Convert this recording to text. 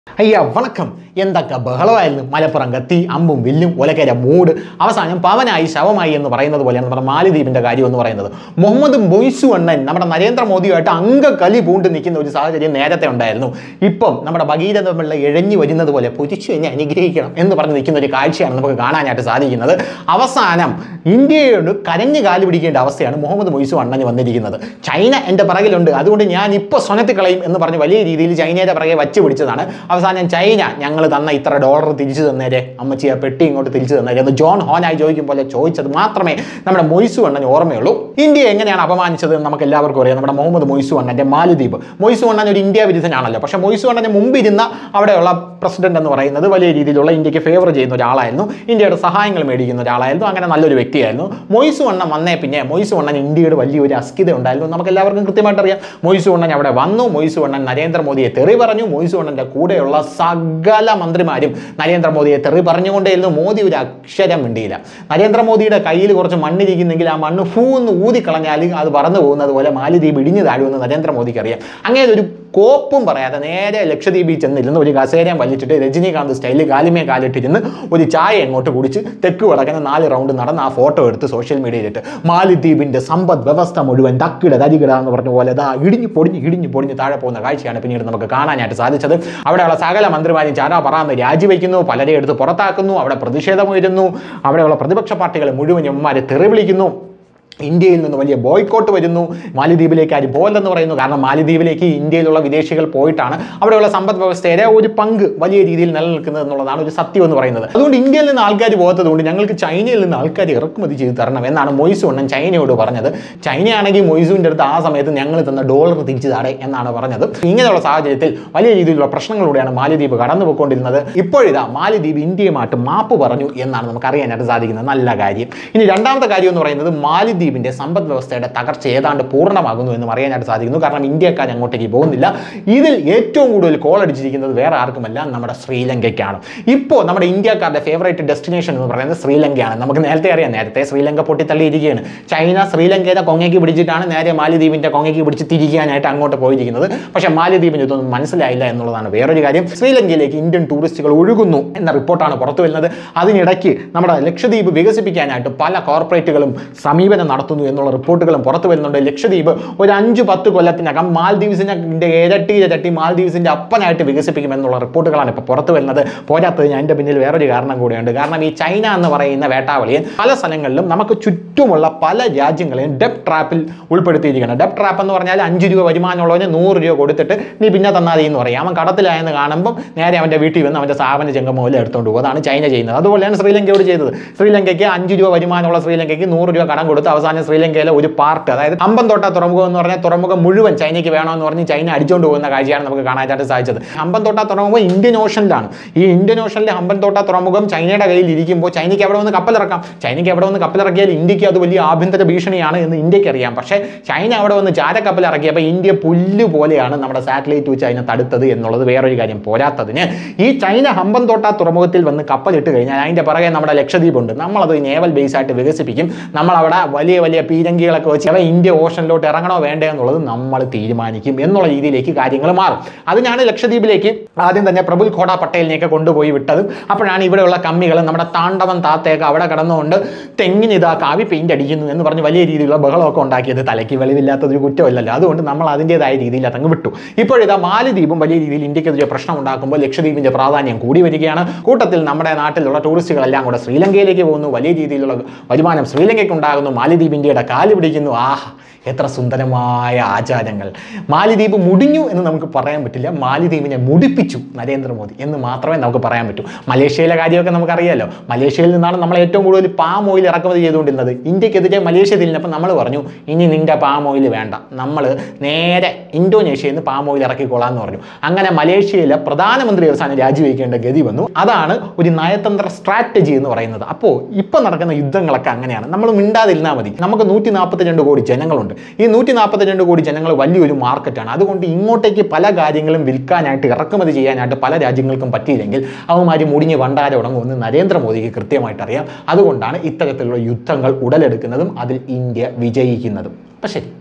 അയ്യ വണക്കം എന്തൊക്കെ ബഹളമായിരുന്നു മലപ്പുറം കത്തി അമ്പും വില്ലും ഒലക്കര മൂട് അവസാനം പവനായി ശവമായി എന്ന് പറയുന്നത് പോലെയാണ് നമ്മുടെ മാലിദ്വീപിൻ്റെ കാര്യം എന്ന് പറയുന്നത്. മുഹമ്മദ് മൊയ്സു അണ്ണൻ നമ്മുടെ നരേന്ദ്രമോദിയുമായിട്ട് അംഗക്കലി പൂണ്ട് നിൽക്കുന്ന ഒരു സാഹചര്യം നേരത്തെ ഉണ്ടായിരുന്നു. ഇപ്പം നമ്മുടെ ഭഗീരഥ തമ്മിലുള്ള ഇഴഞ്ഞു വരുന്നത് പോലെ പൊതിച്ചു എന്നെ അനുഗ്രഹിക്കണം എന്ന് പറഞ്ഞ് നിൽക്കുന്ന ഒരു കാഴ്ചയാണ് നമുക്ക് കാണാനായിട്ട് സാധിക്കുന്നത്. അവസാനം ഇന്ത്യയോട് കരഞ്ഞു കാല് പിടിക്കേണ്ട അവസ്ഥയാണ് മുഹമ്മദ് മൊയ്സു അണ്ണന് വന്നിരിക്കുന്നത്. ചൈന എൻ്റെ പിറകിലുണ്ട്, അതുകൊണ്ട് ഞാൻ ഇപ്പോൾ സ്വനത്തി കളയും എന്ന് പറഞ്ഞ് വലിയ രീതിയിൽ ചൈനയുടെ പിറകെ വച്ച് പിടിച്ചതാണ്. അവസാനം ചൈന ഞങ്ങൾ തന്ന ഇത്ര ഡോളർ തിരിച്ചു തന്നേരെ, അമ്മച്ചി ആ പെട്ടി ഇങ്ങോട്ട് തിരിച്ചു തന്നേരെ എന്ന് ജോൺ ഹോനായി ചോദിക്കും പോലെ ചോദിച്ചത് മാത്രമേ നമ്മുടെ മൊയ്സു അണ്ണന് ഓർമ്മയുള്ളൂ. ഇന്ത്യ എങ്ങനെയാണ് അപമാനിച്ചത് നമുക്ക് എല്ലാവർക്കും അറിയാം. നമ്മുടെ മുഹമ്മദ് മൊയ്സു അണ്ണൻ്റെ മാലിദ്വീപ്. മൊയ്സു അണ്ണൻ ഒരു ഇന്ത്യ വിരുദ്ധനാണല്ലോ, പക്ഷേ മൊയ്സു അണ്ണന് മുമ്പിരുന്ന അവിടെയുള്ള പ്രസിഡന്റ് എന്ന് പറയുന്നത് വലിയ രീതിയിലുള്ള ഇന്ത്യക്ക് ഫേവർ ചെയ്യുന്ന ഒരാളായിരുന്നു, ഇന്ത്യയുടെ സഹായങ്ങൾ മേടിക്കുന്ന ഒരാളായിരുന്നു, അങ്ങനെ നല്ലൊരു വ്യക്തിയായിരുന്നു. മൊയ്സു അണ്ണൻ വന്നേ പിന്നെ മൊയ്സു അണ്ണൻ ഇന്ത്യയുടെ വലിയൊരു അസ്കിത ഉണ്ടായിരുന്നു, നമുക്ക് എല്ലാവർക്കും കൃത്യമായിട്ട് അറിയാം. മൊയ്സു അണ്ണൻ അവിടെ വന്നു, മൊയ്സു അണ്ണൻ നരേന്ദ്രമോദിയെ തെറി പറഞ്ഞു. മൊയ്സു അണ്ണൻ്റെ കൂടെയുള്ള സകല മന്ത്രിമാരും നരേന്ദ്രമോദിയെ തെറി പറഞ്ഞുകൊണ്ടേയിരുന്നു. മോദി ഒരു അക്ഷരം മിണ്ടിയില്ല. നരേന്ദ്രമോദിയുടെ കയ്യിൽ കുറച്ച് മണ്ണിരിക്കുന്നെങ്കിൽ ആ മണ്ണ് എന്ന് ഊതിക്കളഞ്ഞാൽ അത് പറന്നു പോകുന്നത് പോലെ മാലിദ്വീപ് ഇടിഞ്ഞു താഴുമെന്ന് നരേന്ദ്രമോദിക്ക് അറിയാം. അങ്ങനെ ഒരു കോപ്പും പറയാതെ നേരെ ലക്ഷദ്വീപിൽ ചെന്നിരുന്ന് ഒരു കസേരയും വലിച്ചിട്ട് രജനീകാന്ത് സ്റ്റൈലിൽ കാലിമേ കാലിട്ടിരുന്ന് ഒരു ചായ അങ്ങോട്ട് കുടിച്ച് തെക്ക് വടക്കുന്ന 4 റൗണ്ട് നടന്ന് ആ ഫോട്ടോ എടുത്ത് സോഷ്യൽ മീഡിയയിലിട്ട് മാലിദ്വീപിൻ്റെ സമ്പദ് വ്യവസ്ഥ മുഴുവൻ തക്കിട തരികിട എന്ന് പറഞ്ഞ പോലെ ഇടിഞ്ഞു പൊടിഞ്ഞ് താഴെ പോകുന്ന കാഴ്ചയാണ് പിന്നീട് നമുക്ക് കാണാനായിട്ട് സാധിച്ചത്. അവിടെയുള്ള സകല മന്ത്രിമാരും ചാരാ പറന്ന് രാജിവെക്കുന്നു, പലരെ എടുത്ത് പുറത്താക്കുന്നു, അവിടെ പ്രതിഷേധമുയരുന്നു, അവിടെയുള്ള പ്രതിപക്ഷ പാർട്ടികളെ മുഴുവൻ എമ്മാരെ തെറി വിളിക്കുന്നു. ഇന്ത്യയിൽ നിന്ന് വലിയ ബോയ്ക്കോട്ട് വരുന്നു. മാലിദ്വീപിലേക്ക് ആരും പോലെന്ന് പറയുന്നു. കാരണം മാലിദ്വീപിലേക്ക് ഇന്ത്യയിലുള്ള വിദേശികൾ പോയിട്ടാണ് അവിടെയുള്ള സമ്പദ് വ്യവസ്ഥയുടെ ഒരു പങ്ക് വലിയ രീതിയിൽ നിലനിൽക്കുന്നത് എന്നുള്ളതാണ് ഒരു സത്യം എന്ന് പറയുന്നത്. അതുകൊണ്ട് ഇന്ത്യയിൽ നിന്ന് ആൾക്കാർ പോകാത്തത് കൊണ്ട് ഞങ്ങൾക്ക് ചൈനയിൽ നിന്ന് ആൾക്കാർ ഇറക്കുമതി ചെയ്ത് തരണം എന്നാണ് മൊയ്സു അണ്ണൻ ചൈനയോട് പറഞ്ഞത്. ചൈനയാണെങ്കിൽ മൊയ്സുവിൻ്റെ അടുത്ത് ആ സമയത്ത് ഞങ്ങൾ തന്ന ഡോളർ തിരിച്ചു താടേ എന്നാണ് പറഞ്ഞത്. ഇങ്ങനെയുള്ള സാഹചര്യത്തിൽ വലിയ രീതിയിലുള്ള പ്രശ്നങ്ങളിലൂടെയാണ് മാലിദ്വീപ് കടന്നു പോയിക്കൊണ്ടിരുന്നത്. ഇപ്പോഴിതാ മാലിദ്വീപ് ഇന്ത്യയുമായിട്ട് മാപ്പ് പറഞ്ഞു എന്നാണ് നമുക്ക് അറിയാനായിട്ട് സാധിക്കുന്നത്. നല്ല കാര്യം. ഇനി രണ്ടാമത്തെ കാര്യം എന്ന് പറയുന്നത് മാലിദ്വീപിൻ്റെ സമ്പദ് വ്യവസ്ഥയുടെ തകർച്ച ഏതാണ്ട് പൂർണ്ണമാകുന്നു എന്ന് അറിയാനായിട്ട് സാധിക്കുന്നു. കാരണം ഇന്ത്യക്കാർ അങ്ങോട്ടേക്ക് പോകുന്നില്ല. ഇതിൽ ഏറ്റവും കൂടുതൽ കോൾ അടിച്ചിരിക്കുന്നത് വേറെ ആർക്കുമല്ല, നമ്മുടെ ശ്രീലങ്കയ്ക്കാണ്. ഇപ്പോൾ നമ്മുടെ ഇന്ത്യക്കാരുടെ ഫേവറേറ്റ് ഡെസ്റ്റിനേഷൻ എന്ന് പറയുന്നത് ശ്രീലങ്കയാണ്. നമുക്ക് നേരത്തെ അറിയാം, നേരത്തെ ശ്രീലങ്ക പൊട്ടിത്തള്ളിയിരിക്കുകയാണ്. ചൈന ശ്രീലങ്കയുടെ കൊങ്ങയ്ക്ക് പിടിച്ചിട്ടാണ് നേരെ മാലിദ്വീപിൻ്റെ കൊങ്ങയ്ക്ക് പിടിച്ച് തിരിക്കാനായിട്ട് അങ്ങോട്ട് പോയിരിക്കുന്നത്. പക്ഷേ മാലിദ്വീപിന് ഇതൊന്നും മനസ്സിലായില്ല എന്നുള്ളതാണ് വേറൊരു കാര്യം. ശ്രീലങ്കയിലേക്ക് ഇന്ത്യൻ ടൂറിസ്റ്റുകൾ ഒഴുകുന്നു എന്ന റിപ്പോർട്ടാണ് പുറത്തു വരുന്നത്. അതിനിടയ്ക്ക് നമ്മുടെ ലക്ഷദ്വീപ് വികസിപ്പിക്കാനായിട്ട് പല കോർപ്പറേറ്റുകളും സമീപനം നടത്തുന്നു എന്നുള്ള റിപ്പോർട്ടുകളും പുറത്തു വരുന്നുണ്ട്. ലക്ഷദ്വീപ് ഒരു 5-10 കൊല്ലത്തിനകം മാൽദീവ്സിൻ്റെ ഇരട്ടി മാൽദീവ്സിൻ്റെ അപ്പനായിട്ട് വികസിപ്പിക്കുമെന്നുള്ള റിപ്പോർട്ടുകളാണ് ഇപ്പോൾ പുറത്തു വരുന്നത്. പോരാത്തത് ഞാൻ എൻ്റെ പിന്നിൽ വേറൊരു കാരണം കൂടെയുണ്ട്. കാരണം ഈ ചൈന എന്ന് പറയുന്ന വേട്ടാവളിയൻ പല സ്ഥലങ്ങളിലും നമുക്ക് ചുറ്റുമുള്ള പല രാജ്യങ്ങളെയും ഡെപ്റ്റ് ട്രാപ്പിൽ ഉൾപ്പെടുത്തിയിരിക്കുകയാണ്. ഡെപ്റ്റ് ട്രാപ്പ് എന്ന് പറഞ്ഞാൽ 5 രൂപ വരുമാനമുള്ളവന് 100 രൂപ കൊടുത്തിട്ട് നീ പിന്നെ തന്നാതി എന്ന് പറയും. അവൻ കടത്തിലായെന്ന് കാണുമ്പോൾ നേരെ അവൻ്റെ വീട്ടിൽ വന്ന് അവൻ്റെ സ്ഥാപന ചെങ്കമൂല എടുത്തുകൊണ്ട് പോകും. അതാണ് ചൈന ചെയ്യുന്നത്. അതുപോലെയാണ് ശ്രീലങ്കയോട് ചെയ്തത്. ശ്രീലങ്കയ്ക്ക് 5 രൂപ വരുമാനമുള്ള ശ്രീലങ്കയ്ക്ക് 100 രൂപ കടം കൊടുത്ത് അവസാനം ശ്രീലങ്കയിലെ ഒരു പാർട്ട്, അതായത് ഹമ്പൻതോട്ട തുറമുഖം എന്ന് പറഞ്ഞാൽ തുറമുഖം മുഴുവൻ ചൈനയ്ക്ക് വേണമെന്ന് പറഞ്ഞ് ചൈന അടിച്ചുകൊണ്ട് പോകുന്ന കാഴ്ചയാണ് നമുക്ക് കാണാനായിട്ട് സാധിച്ചത്. ഹമ്പൻതോട്ട തുറമുഖം ഇന്ത്യൻ ഓഷനിലാണ്. ഈ ഇന്ത്യൻ ഓഷനിലെ ഹമ്പൻതോട്ട തുറമുഖം ചൈനയുടെ കയ്യിൽ ഇരിക്കുമ്പോൾ ചൈനയ്ക്ക് അവിടെ വന്ന് കപ്പലിറക്കാം. ചൈനയ്ക്ക് അവിടെ വന്ന് കപ്പലിറക്കിയാൽ ഇന്ത്യക്ക് അത് വലിയ ആഭ്യന്തര ഭീഷണിയാണ് എന്ന് ഇന്ത്യക്ക് അറിയാം. പക്ഷേ ചൈന അവിടെ വന്ന് ചാരക്കപ്പൽ ഇറക്കിയപ്പോൾ ഇന്ത്യ പുല്ല് പോലെയാണ് നമ്മുടെ സാറ്റലൈറ്റ് വെച്ച് അതിനെ തടുത്തത് എന്നുള്ളത് വേറൊരു കാര്യം. പോരാത്തതിന് ഈ ചൈന ഹമ്പൻതോട്ട തുറമുഖത്തിൽ വന്ന് കപ്പലിട്ട് കഴിഞ്ഞാൽ അതിൻ്റെ പുറകെ നമ്മുടെ ലക്ഷദ്വീപുണ്ട്. നമ്മളത് നേവൽ ബേസായിട്ട് വികസിപ്പിക്കും. നമ്മളവിടെ വലിയ വലിയ പീരങ്കികളൊക്കെ വെച്ച് ഇന്ത്യ ഓഷനിലോട്ട് ഇറങ്ങണോ വേണ്ടേ എന്നുള്ളത് നമ്മൾ തീരുമാനിക്കും എന്നുള്ള രീതിയിലേക്ക് കാര്യങ്ങൾ മാറും. അതിനാണ് ലക്ഷദ്വീപിലേക്ക് ആദ്യം തന്നെ പ്രഫുൽ ഖോഡ പട്ടേലിനെയൊക്കെ കൊണ്ടുപോയി വിട്ടതും. അപ്പോഴാണ് ഇവിടെയുള്ള കമ്മികൾ നമ്മുടെ താണ്ഡവൻ താത്തയൊക്കെ അവിടെ കടന്നുകൊണ്ട് തെങ്ങിന് ഇതാ കാവി പെയിന്റ് അടിക്കുന്നു എന്ന് പറഞ്ഞ് വലിയ രീതിയിലുള്ള ബഹളമൊക്കെ ഉണ്ടാക്കിയത് തലയ്ക്ക് വെളിവില്ലാത്തതൊരു കുറ്റമല്ലല്ലോ. അതുകൊണ്ട് നമ്മൾ അതിൻ്റെതായ രീതിയിൽ അതങ്ങ് വിട്ടു. ഇപ്പോഴിതാ മാലിദ്വീപും വലിയ രീതിയിൽ ഇന്ത്യക്കെതിരെ പ്രശ്നം ഉണ്ടാക്കുമ്പോൾ ലക്ഷദ്വീപിൻ്റെ പ്രാധാന്യം കൂടി വരികയാണ്. കൂട്ടത്തിൽ നമ്മുടെ നാട്ടിലുള്ള ടൂറിസ്റ്റുകളെല്ലാം കൂടെ ശ്രീലങ്കയിലേക്ക് പോകുന്നു. വലിയ രീതിയിലുള്ള വരുമാനം ശ്രീലങ്കയ്ക്ക് ഉണ്ടാകുന്നു. മാലിദ്വീപ് ഇന്ത്യയുടെ കാല് പിടിക്കുന്നു. ആഹ്, എത്ര സുന്ദരമായ ആചാരങ്ങൾ. മാലിദ്വീപ് മുടിഞ്ഞു എന്ന് നമുക്ക് പറയാൻ പറ്റില്ല, മാലിദ്വീപിനെ മുടിപ്പിച്ചു നരേന്ദ്രമോദി എന്ന് മാത്രമേ നമുക്ക് പറയാൻ പറ്റൂ. മലേഷ്യയിലെ കാര്യമൊക്കെ നമുക്കറിയാമല്ലോ. മലേഷ്യയിൽ നിന്നാണ് നമ്മൾ ഏറ്റവും കൂടുതൽ പാം ഓയിൽ ഇറക്കുമതി ചെയ്തുകൊണ്ടിരുന്നത്. ഇന്ത്യക്കെതിരെ മലേഷ്യ തിരിഞ്ഞപ്പോൾ നമ്മൾ പറഞ്ഞു ഇനി നിൻ്റെ പാം ഓയിൽ വേണ്ട, നമ്മൾ നേരെ ഇന്തോനേഷ്യയിൽ നിന്ന് പാം ഓയിൽ ഇറക്കിക്കൊള്ളാം എന്ന് പറഞ്ഞു. അങ്ങനെ മലേഷ്യയിലെ പ്രധാനമന്ത്രി അവസാനം രാജിവെക്കേണ്ട ഗതി വന്നു. അതാണ് ഒരു നയതന്ത്ര സ്ട്രാറ്റജി എന്ന് പറയുന്നത്. അപ്പോൾ ഇപ്പം നടക്കുന്ന യുദ്ധങ്ങളൊക്കെ അങ്ങനെയാണ്. നമ്മൾ മിണ്ടാതിരുന്നാൽ മതി. നമുക്ക് 142 കോടി ജനങ്ങളുണ്ട്. ഈ 142 കോടി ജനങ്ങൾ വലിയൊരു മാർക്കറ്റാണ്. അതുകൊണ്ട് ഇങ്ങോട്ടേക്ക് പല കാര്യങ്ങളും വിൽക്കാനായിട്ട് ഇറക്കുമതി ചെയ്യാനായിട്ട് പല രാജ്യങ്ങൾക്കും പറ്റിയില്ലെങ്കിൽ അവന്മാർ മുടിഞ്ഞ് വണ്ടാര ഉടങ്ങുമെന്ന് നരേന്ദ്രമോദിക്ക് കൃത്യമായിട്ട് അറിയാം. അതുകൊണ്ടാണ് ഇത്തരത്തിലുള്ള യുദ്ധങ്ങൾ ഉടലെടുക്കുന്നതും അതിൽ ഇന്ത്യ വിജയിക്കുന്നതും. അപ്പം ശരി.